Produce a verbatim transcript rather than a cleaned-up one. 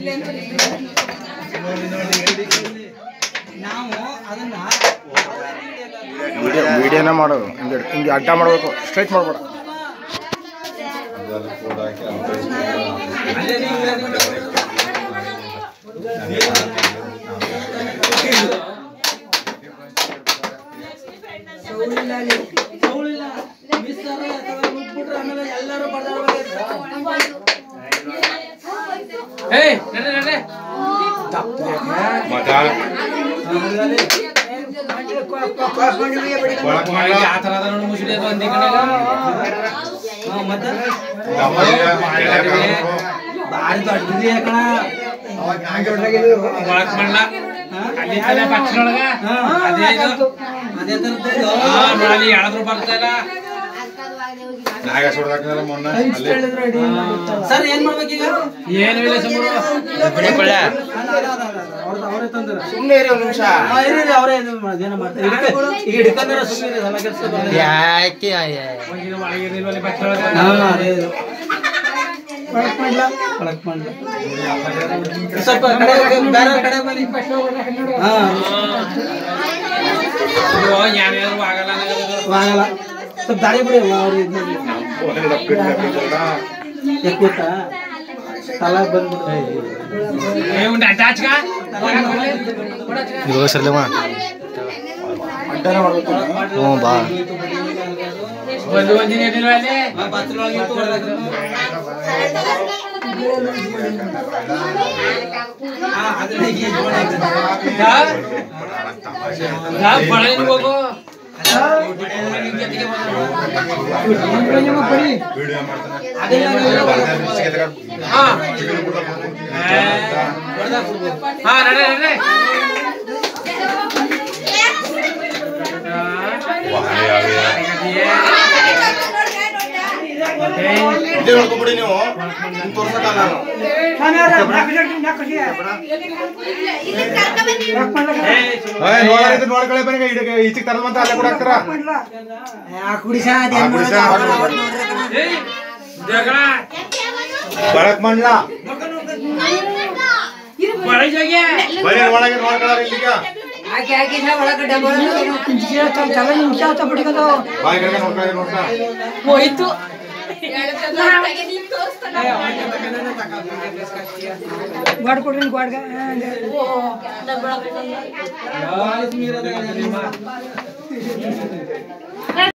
ವಿಡಿಯೋನ ಮಾಡೋದು ಹಿಂಗೆ ಹಿಂಗೆ ಅಡ್ಡ ಮಾಡಬೇಕು, ಸ್ಟ್ರೈಟ್ ಮಾಡಬೇಡ. ಸರ್ ಏನ್ ಮಾಡ್ಬೇಕೀಗ? ಏನು ಇಲ್ಲ ಸುಮ್ಮನೆ ಇರಿ ಒಂದು ನಿಮಿಷ. ಅವರೇ ಏನೋ ಮಾಡ್ತಾರೆ ಈಗ ಹಿಡ್ಕೊಂಡ್ರೆ ಸುಮ್ಮನೆ ಎಲ್ಲ ಕೆಲಸ ಯಾಕೆ ಒಳಕ್ ಮಾಡ್ಲ ಒಳಕ್ ಮಾಡ್ಲ ಸ್ವಲ್ಪ ಕಡೆ ಬೇರೆ ಕಡೆ ಬನ್ನಿ. ಹಾ ಆಗಲ್ಲ ಸ್ವಲ್ಪ ದಾರಿ ಬಿಡಿ ಅವ್ರು ಇದು ಯಾಕೆ ಗೊತ್ತಾ ತಲ ಬಂದ್ಬಿಟ್ಟು ಸರ್ಲೇವ ಅಡ್ಡನ ಮಾಡ್ಬೇಕು. ಹ್ಞೂ ಬಾ ಒಂದು ಒಂದಿನ ಬಸ್ಸೊಳಗೆ ಹೋಗು ಇದೇ ನೋಡ್ಕೊಬಿಡಿ ನೀವು ತೋರ್ಸಕ್ಕಲ್ಲ. ನೋಡ್ಕೊಳ್ಳಿ ಬನ್ನಿ, ಈಚೆಗೆ ತರಲ್ ಅಂತ ಅಲ್ಲೇ ಕೂಡ ಹಾಕ್ತಾರ. ಬರಕ್ ಮಾಡ್ಲಾ ಬರೀ ಒಳಗೆ ನೋಡ್ಕೊಳ್ಳಾರ ಇಲ್ಲಿಗ ಬಾಯಿ ಕಡೆಗೆ ನೋಡ್ಕೊಳ್ಳಿ ನೋಡ್ತಾ ಹೋಯ್ತು ಮಾಡ್ಕೊಡ್ರಿ ಗಾಡ್ಗ